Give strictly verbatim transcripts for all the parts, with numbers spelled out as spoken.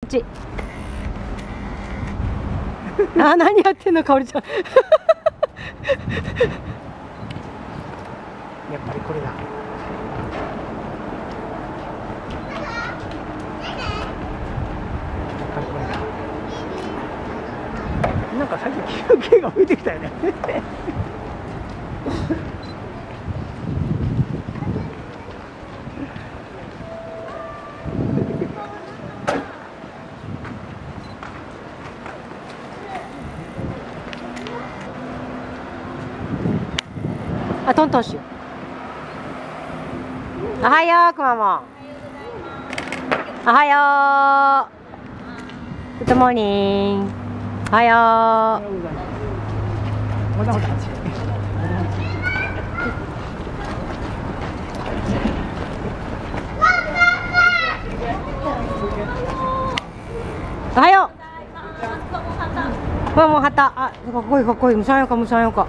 ち。あ、何やってんの、かおりちゃん。やっぱりこれだ。なんか最近休憩が増えてきたよね。あ、トントンしよう。おはよう、くまモン。おはよう。グッドモーニング。おはよう。おはよう。くまモン旗。あ、かっこいいかっこいい。むさんよかむさんよか。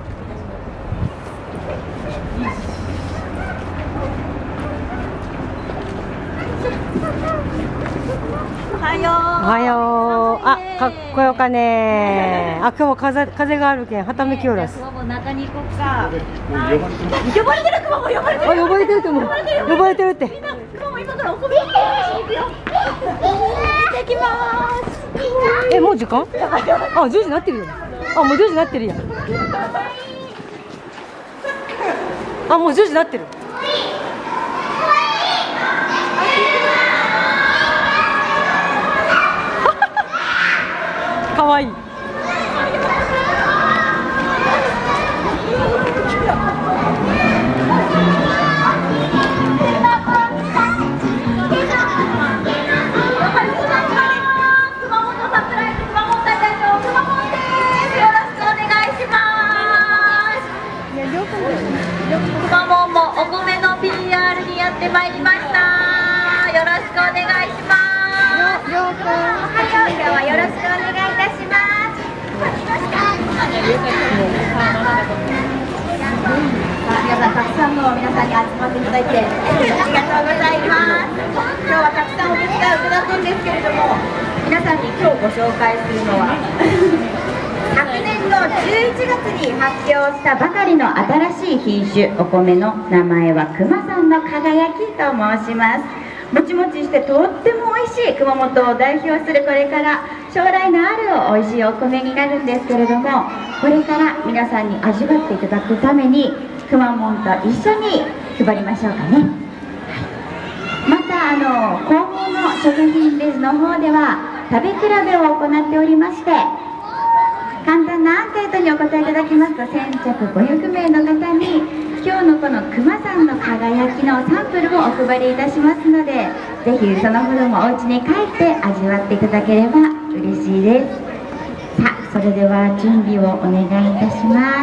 おはよう。 おはよう。あ、かっこよかね。あ、今日は風風があるけん、はためきおらす。 もう中に行こうか。呼ばれてる、クマも呼ばれてる。 あ、呼ばれてると思う。呼ばれてるって。 みんな、クマも今からお米行くよ。行ってきます。 え、もう時間？あ、じゅうじになってるよ。あ、もうじゅうじになってるやん。あ、もうじゅうじになってる。かわいい。 くまモンもお米の ピーアール にやってまいりました。よろしくお願いします。ようこ。おはよう。今日はよろしくお願いいたします。皆さん、たくさんの皆さんに集まっていただいてありがとうございます。今日はたくさんお手伝いをいただくんですけれども、皆さんに今日ご紹介するのは昨年のじゅういちがつに発表したばかりの新しい品種お米の名前はくまさんの輝きと申します。もちもちしてとっても美味しい熊本を代表するこれから将来のある美味しいお米になるんですけれども、これから皆さんに味わっていただくためにくまモンと一緒に配りましょうかね。またあの広報の食品レジの方では食べ比べを行っておりまして、簡単なアンケートにお答えいただきますと先着ごひゃくめいの方に今日のこのくまさんの輝きのサンプルをお配りいたしますので、ぜひそのほどもお家に帰って味わっていただければ嬉しいです。さあ、それでは準備をお願いいたします。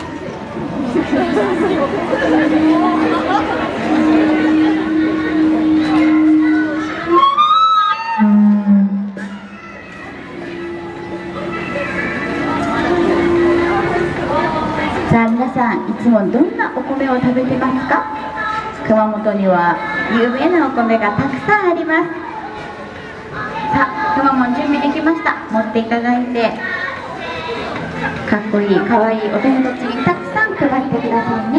さあ皆さん、いつもどんなお米を食べてますか？熊本には有名なお米がたくさんあります。さあ、くまモン準備できました。持っていただいて、かっこいいかわいいお友達にたくさん配ってくださいね。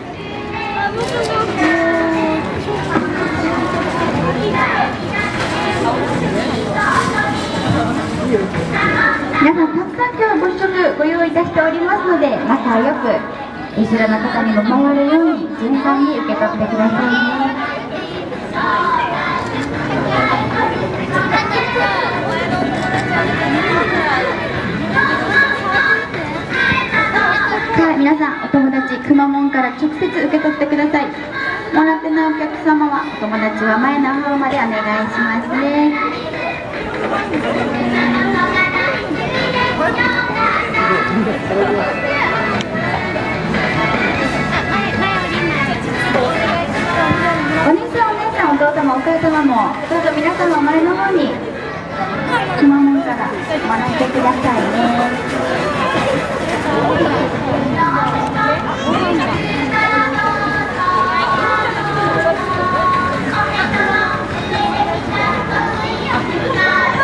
皆さん、たくさん今日はご試食ご用意いたしておりますので、仲良く後ろの方にも回るように順番に受け取ってくださいね。さあ皆さん、お友達くまモンから直接受け取ってください。もらってないお客様はお友達は前の方までお願いしますね。お兄さん、お姉さん、お父様、お母様もどうぞ皆様前の方にくまモンからもらってくださいね。さ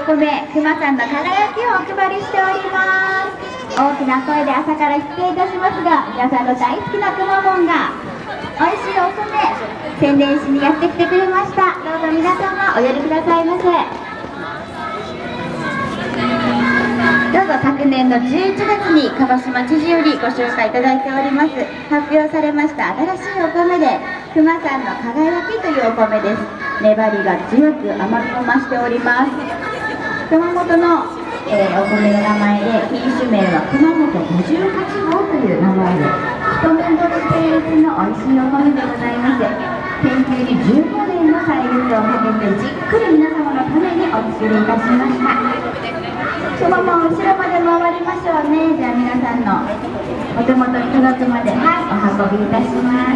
米、くまさんの輝きをお配りしております。大きな声で朝から失礼いたしますが、皆さんの大好きなくまモンが美味しいお米宣伝しにやってきてくれました。どうぞ皆様お寄りくださいませ。どうぞ昨年のじゅういちがつに鹿児島知事よりご紹介いただいております発表されました新しいお米でくまさんの輝きというお米です。粘りが強く甘みを増しております。熊本の、えー、お米の名前で品種名は熊本ごじゅうはちごうという名前で一年ごと系列の美味しいお米でございます。研究にじゅうごねんの歳月をかけてじっくり皆様のためにお作りいたしました。そのまま後ろまで回りましょうね。じゃあ皆さんのお手元に届くまで、はい、お運びいたします。